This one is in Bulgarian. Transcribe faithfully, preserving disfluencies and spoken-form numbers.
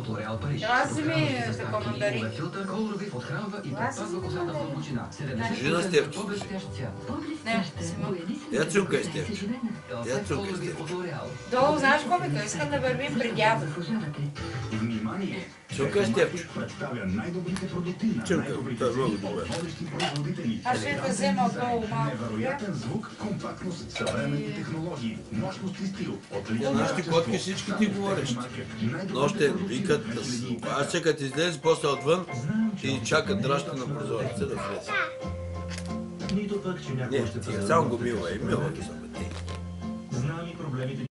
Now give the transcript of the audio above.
Флореал Париж. Аз ми такова дари. Филтър колоровив отхранва и предпазва косата в дълбочина. Жена Стефче. Не, Симон. Я цюкай, Стефче. Я цюкай, Стефче. Долу, знаеш комика? Искам да вървим при дядо. Внимание! Цюкай, Стефче. Представя най-добрите продукти на Цюкай, най-добрите това е много добре. водещи производители. Аз ще го взема отдолу малко. Невероятен звук, компактност, съвременни технологии, мощност и стил. Отличен Нашите котки всички ти говориш. Нощем викат, аз чекат излезе, после отвън и чакат драща на прозореца да влезе. Нито пък, че някой Не, ще тия само го мила и мила ги са. Знам и проблемите